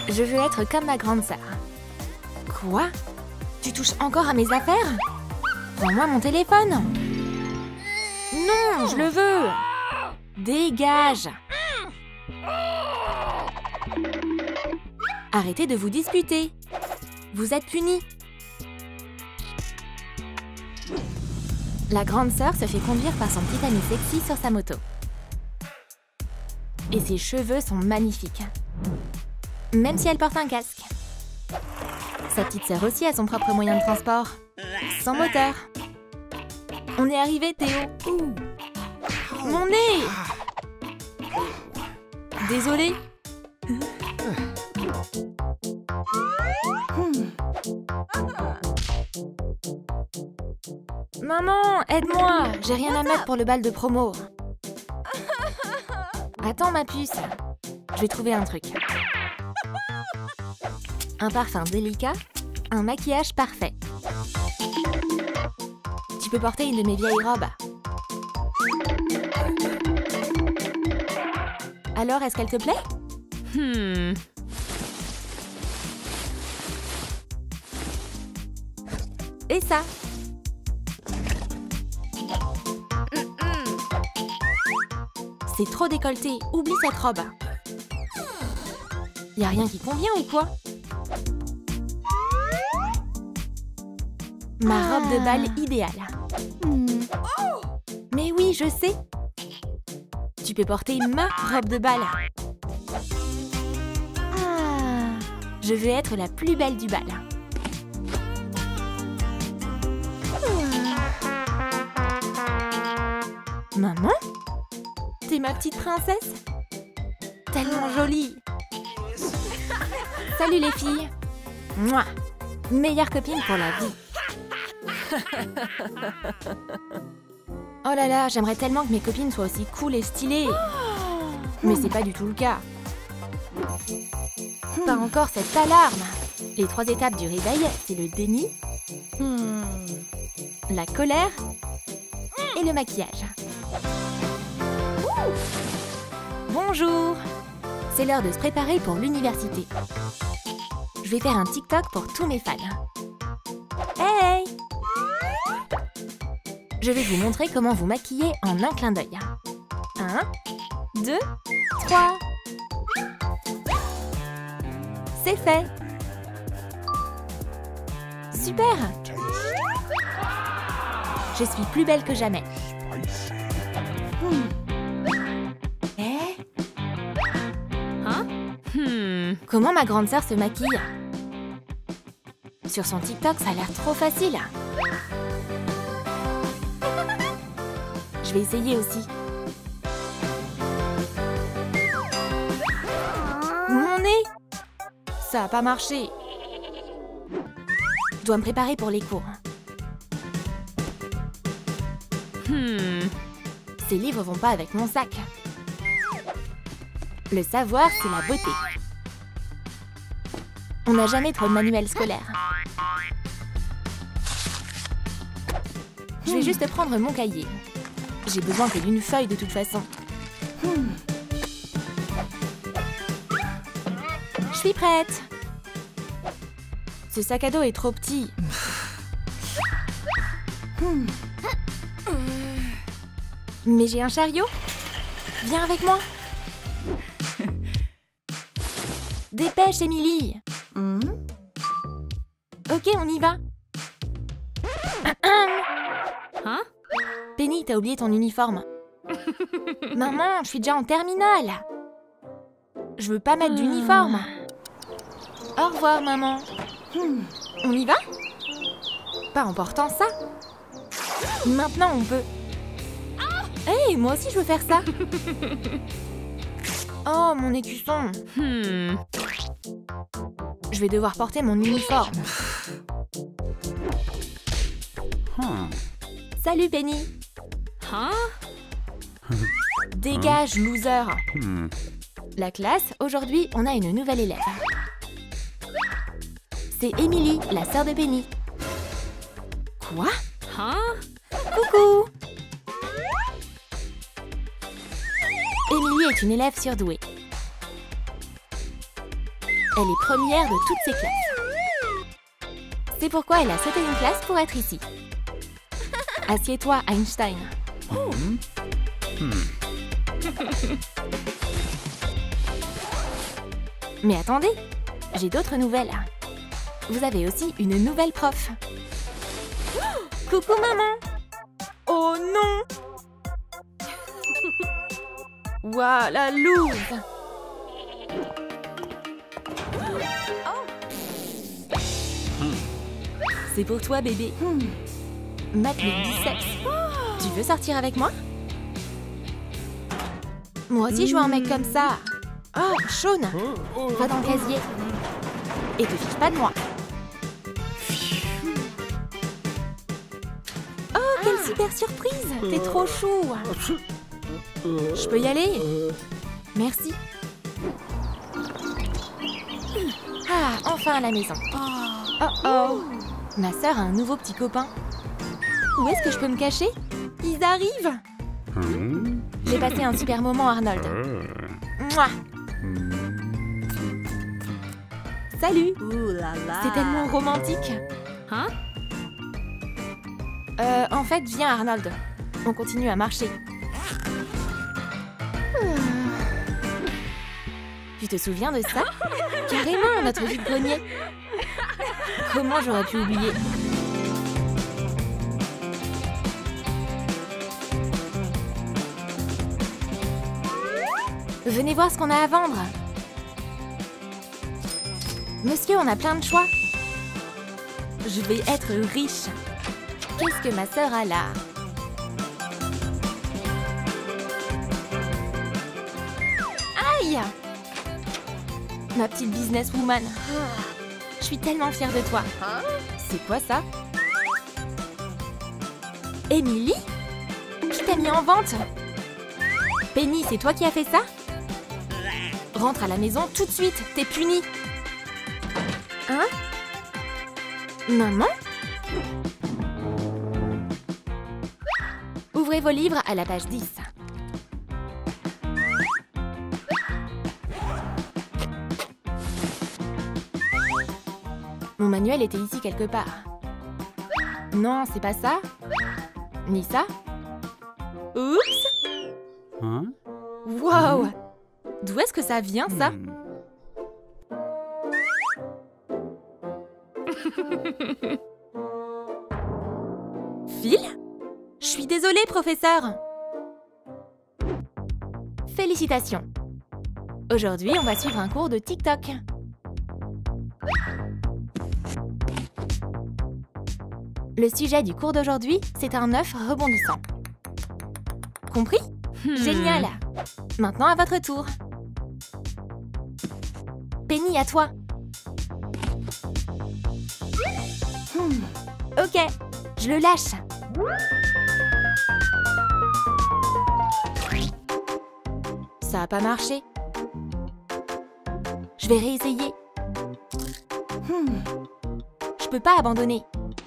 Je veux être comme ma grande sœur. Quoi? Tu touches encore à mes affaires? Rends-moi mon téléphone! Non, je le veux! Dégage! Arrêtez de vous disputer! Vous êtes punis! La grande sœur se fait conduire par son petit ami sexy sur sa moto. Et ses cheveux sont magnifiques. Même si elle porte un casque. Sa petite sœur aussi a son propre moyen de transport. Sans moteur. On est arrivé, Théo. Mon nez! Désolée. Maman, aide-moi! J'ai rien à mettre pour le bal de promo. Attends, ma puce. Je vais trouver un truc. Un parfum délicat, un maquillage parfait. Tu peux porter une de mes vieilles robes. Alors, est-ce qu'elle te plaît? Et ça? C'est trop décolleté, oublie cette robe. Y a rien qui convient ou quoi? Ma robe de bal idéale. Mais oui, je sais. Tu peux porter ma robe de bal. Je veux être la plus belle du bal. Maman? T'es ma petite princesse? Tellement jolie. Salut les filles. Mouah. Meilleure copine pour la vie. Oh là là, j'aimerais tellement que mes copines soient aussi cool et stylées. Mais c'est pas du tout le cas. Pas encore cette alarme. Les 3 étapes du réveil, c'est le déni, la colère et le maquillage. Bonjour! C'est l'heure de se préparer pour l'université. Je vais faire un TikTok pour tous mes fans. Hey! Je vais vous montrer comment vous maquiller en un clin d'œil. 1, 2, 3. C'est fait! Super! Je suis plus belle que jamais. Comment ma grande sœur se maquille? Sur son TikTok, ça a l'air trop facile. Je vais essayer aussi. Mon nez! Ça a pas marché. Je dois me préparer pour les cours. Ces livres vont pas avec mon sac. Le savoir, c'est la beauté. On n'a jamais trop de manuels scolaires. Je vais juste prendre mon cahier. J'ai besoin que d'une feuille de toute façon. Je suis prête. Ce sac à dos est trop petit. Mais j'ai un chariot. Viens avec moi. Dépêche, Émilie. Ok, on y va. Hein? Penny, t'as oublié ton uniforme. Maman, je suis déjà en terminale. Je veux pas mettre d'uniforme. Au revoir, maman. On y va? Pas en portant ça. Maintenant, on peut... Hey, moi aussi, je veux faire ça. Oh, mon écusson. Je vais devoir porter mon uniforme. Salut, Penny. Dégage, loser. La classe, aujourd'hui, on a une nouvelle élève. C'est Émilie, la sœur de Penny. Quoi? Coucou. Émilie est une élève surdouée. Elle est première de toutes ses classes. C'est pourquoi elle a sauté une classe pour être ici. Assieds-toi, Einstein. Mais attendez, j'ai d'autres nouvelles. Vous avez aussi une nouvelle prof. Coucou maman. Oh non. Ouah, la loose. C'est pour toi, bébé. Mate mes biceps. Tu veux sortir avec moi? Moi aussi, je veux un mec comme ça. Oh, Sean, va dans le casier. Et te fiche pas de moi. Oh, quelle super surprise. T'es trop chou. Je peux y aller? Merci. Ah, enfin à la maison. Oh oh. Ma sœur a un nouveau petit copain. Où est-ce que je peux me cacher? Ils arrivent. J'ai passé un super moment, Arnold. Mouah. Salut. C'est tellement romantique. Hein? En fait, viens, Arnold. On continue à marcher. Tu te souviens de ça? Carrément, notre vide-grenier. Comment j'aurais pu oublier? Venez voir ce qu'on a à vendre. Monsieur, on a plein de choix. Je vais être riche. Qu'est-ce que ma sœur a là? Aïe! Ma petite businesswoman. Je suis tellement fière de toi. C'est quoi ça? Emily? Qui t'a mis en vente? Penny, c'est toi qui as fait ça? Rentre à la maison tout de suite, t'es punie. Hein? Maman? Ouvrez vos livres à la page 10. Mon manuel était ici quelque part. Non, c'est pas ça. Ni ça. Oups! Hein? Wow! D'où est-ce que ça vient, ça? Phil? Je suis désolée, professeur. Félicitations. Aujourd'hui, on va suivre un cours de TikTok. Le sujet du cours d'aujourd'hui, c'est un œuf rebondissant. Compris? Génial! Maintenant, à votre tour. Penny, à toi. Ok, je le lâche. Ça a pas marché. Je vais réessayer. Je peux pas abandonner.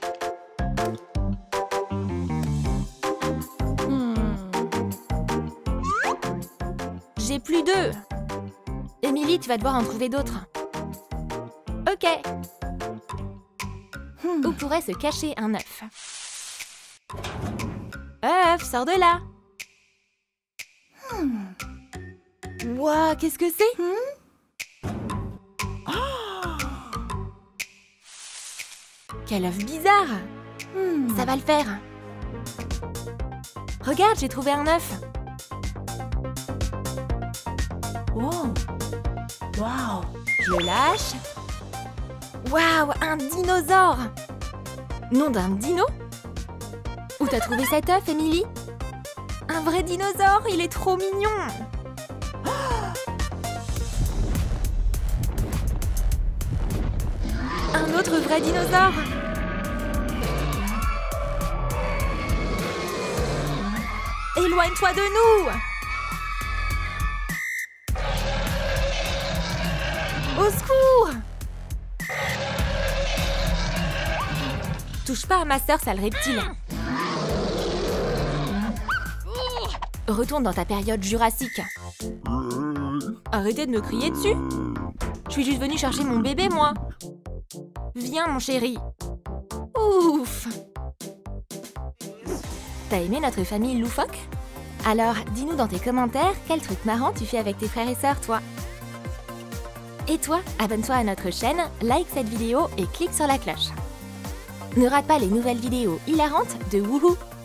J'ai plus d'œufs. Emily, tu vas devoir en trouver d'autres. Ok. Où pourrait se cacher un œuf? Œuf, sors de là. Ouah, qu'est-ce que c'est? Quel œuf bizarre. Ça va le faire. Regarde, j'ai trouvé un œuf. Wow. Wow. Je le lâche. Waouh, un dinosaure. Nom d'un dino? Où t'as trouvé cet œuf, Emily? Un vrai dinosaure, il est trop mignon. Un autre vrai dinosaure. Éloigne-toi de nous. Au secours! Touche pas à ma sœur, sale reptile. Retourne dans ta période jurassique. Arrêtez de me crier dessus. Je suis juste venue chercher mon bébé, moi. Viens, mon chéri. Ouf. T'as aimé notre famille loufoque? Alors, dis-nous dans tes commentaires quel truc marrant tu fais avec tes frères et sœurs, toi. Et toi, abonne-toi à notre chaîne, like cette vidéo et clique sur la cloche. Ne rate pas les nouvelles vidéos hilarantes de Wouhou!